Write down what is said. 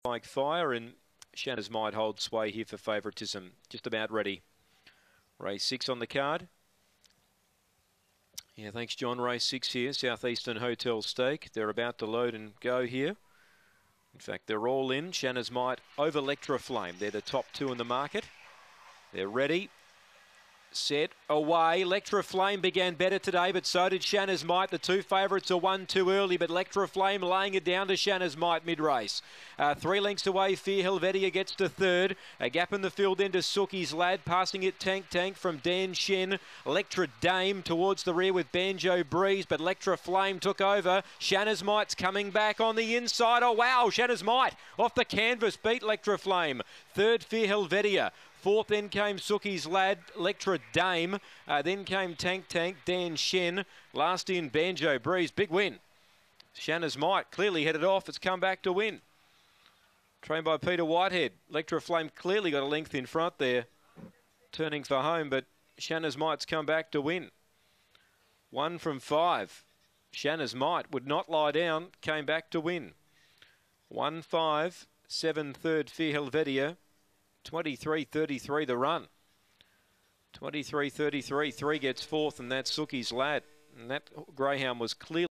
like fire, and Shanna's Might hold sway here for favouritism. Just about ready. Race 6 on the card. Yeah, thanks, John. Race 6 here, Southeastern Hotel Stake. They're about to load and go here. In fact, they're all in. Shanna's Might over Electra Flame. They're the top two in the market. They're ready. Set, away. Electra Flame began better today, but so did Shanna's Might. The two favourites are one too early, but Electra Flame laying it down to Shanna's Might mid-race. 3 lengths away, Fear Helvetia gets to third. A gap in the field into Suki's Lad, passing it Tank from Dan Shen. Electra Dame towards the rear with Banjo Breeze, but Electra Flame took over. Shanna's Might's coming back on the inside. Oh, wow, Shanna's Might off the canvas, beat Electra Flame. Third, Fear Helvetia. Fourth, then came Suki's Lad, Electra Dame. Then came Tank, Dan Shen. Last in, Banjo Breeze. Big win. Shanna's Might clearly headed off. It's come back to win. Trained by Peter Whitehead. Electra Flame clearly got a length in front there. Turning for home, but Shanna's Might's come back to win. 1 from 5. Shanna's Might would not lie down. Came back to win. 1-5. 7 third, Fear Helvetia. 23.33 the run. 23.33. 3 gets fourth, and that's Suki's Lad. And that greyhound was clearly